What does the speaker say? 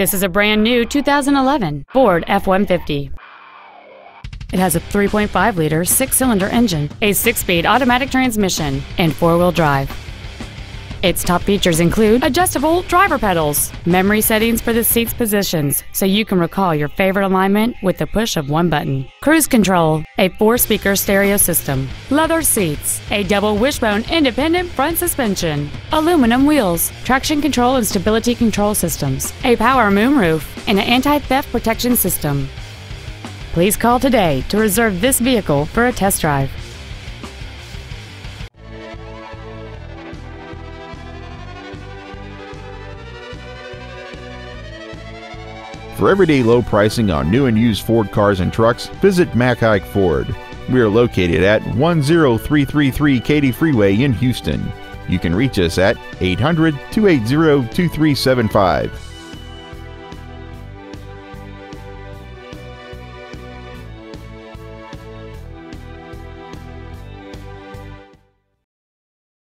This is a brand new 2011 Ford F-150. It has a 3.5-liter six-cylinder engine, a six-speed automatic transmission, and four-wheel drive. Its top features include adjustable driver pedals, memory settings for the seat's positions so you can recall your favorite alignment with the push of one button, cruise control, a four-speaker stereo system, leather seats, a double wishbone independent front suspension, aluminum wheels, traction control and stability control systems, a power moonroof, and an anti-theft protection system. Please call today to reserve this vehicle for a test drive. For everyday low pricing on new and used Ford cars and trucks, visit Mac Haik Ford. We are located at 10333 Katy Freeway in Houston. You can reach us at 800-280-2375.